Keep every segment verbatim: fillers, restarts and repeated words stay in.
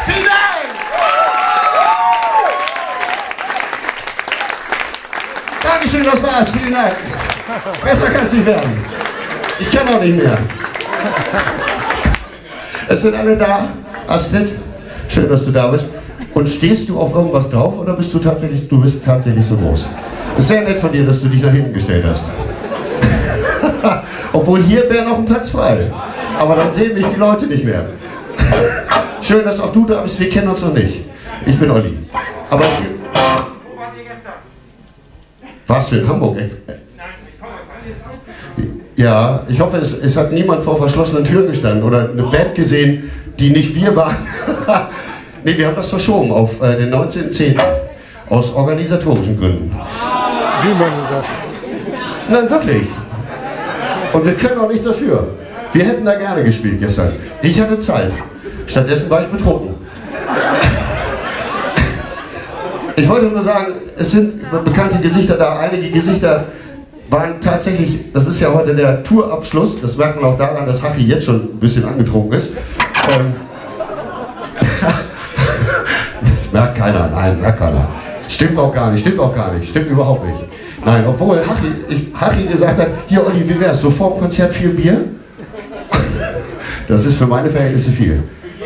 Vielen Dank! Dankeschön, das war's. Vielen Dank. Besser kann es nicht werden. Ich kann auch nicht mehr. Es sind alle da. Astrid, schön, dass du da bist. Und stehst du auf irgendwas drauf oder bist du tatsächlich, du bist tatsächlich so groß? Es ist sehr nett von dir, dass du dich nach hinten gestellt hast. Obwohl hier wäre noch ein Platz frei. Aber dann sehen mich die Leute nicht mehr. Schön, dass auch du da bist. Wir kennen uns noch nicht. Ich bin Olli. Aber es gibt... Was für in Hamburg? Ja, ich hoffe, es, es hat niemand vor verschlossenen Türen gestanden oder eine Band gesehen, die nicht wir waren. Nee, wir haben das verschoben auf äh, den neunzehnten zehnten aus organisatorischen Gründen. Wie man sagt. Nein, wirklich. Und wir können auch nichts dafür. Wir hätten da gerne gespielt gestern. Ich hatte Zeit. Stattdessen war ich betrunken. Ich wollte nur sagen, es sind bekannte Gesichter da. Einige Gesichter waren tatsächlich, das ist ja heute der Tourabschluss. Das merkt man auch daran, dass Hachi jetzt schon ein bisschen angetrunken ist. Ähm, das merkt keiner, nein, merkt keiner. Stimmt auch gar nicht, stimmt auch gar nicht, stimmt überhaupt nicht. Nein, obwohl Hachi, ich, Hachi gesagt hat, hier Olli, wie wär's, so vor dem Konzert viel Bier? Das ist für meine Verhältnisse viel.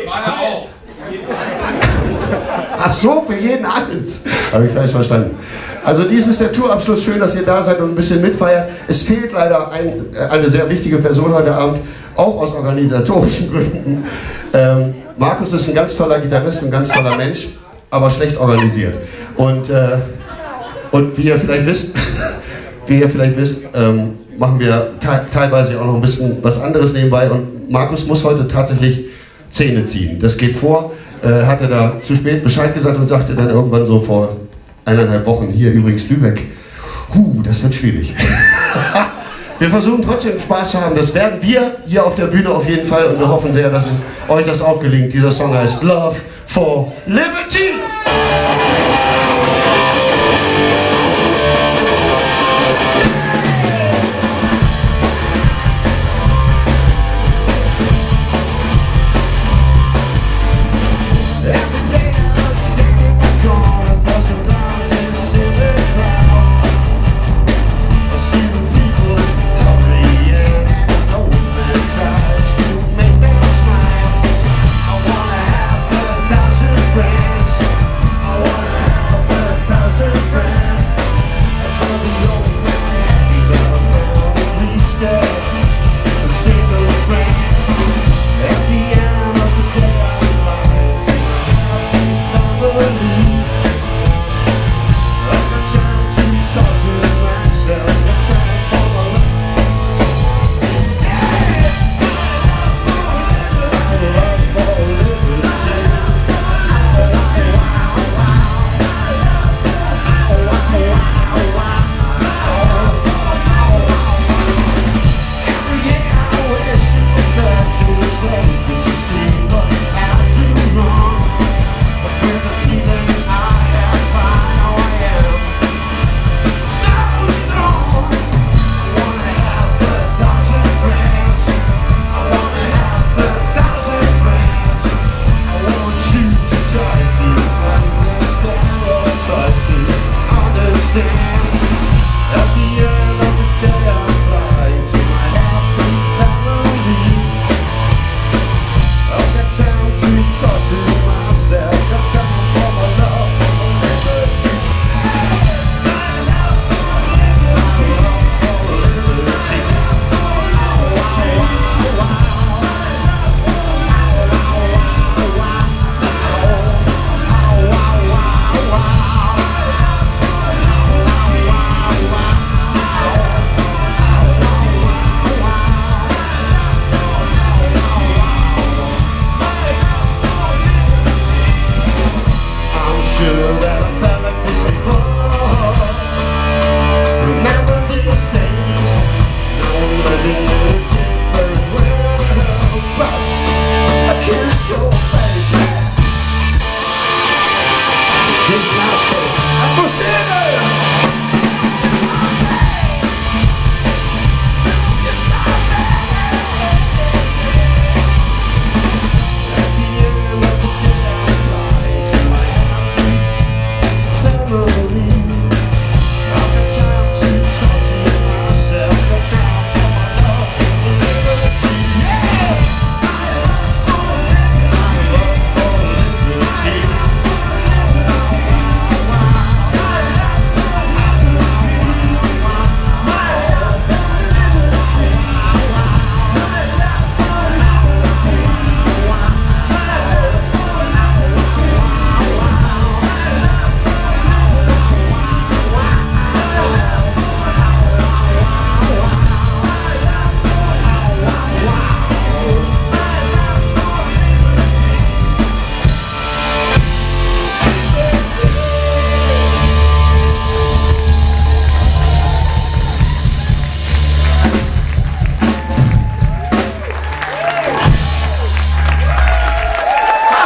Ach so, für jeden eins. Habe ich falsch verstanden. Also dies ist der Tourabschluss. Schön, dass ihr da seid und ein bisschen mitfeiert. Es fehlt leider ein, eine sehr wichtige Person heute Abend, auch aus organisatorischen Gründen. Ähm, Markus ist ein ganz toller Gitarrist, ein ganz toller Mensch, aber schlecht organisiert. Und, äh, und wie ihr vielleicht wisst, wie ihr vielleicht wisst, ähm, machen wir te teilweise auch noch ein bisschen was anderes nebenbei. Und Markus muss heute tatsächlich Zähne ziehen. Das geht vor. Äh, hat er da zu spät Bescheid gesagt und sagte dann irgendwann so vor eineinhalb Wochen, hier übrigens Lübeck, huh, das wird schwierig. Wir versuchen trotzdem Spaß zu haben, das werden wir hier auf der Bühne auf jeden Fall und wir hoffen sehr, dass euch das auch gelingt. Dieser Song heißt Love for Liberty! I wanna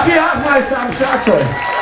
Joachim Hachmeister am Schlagzeug.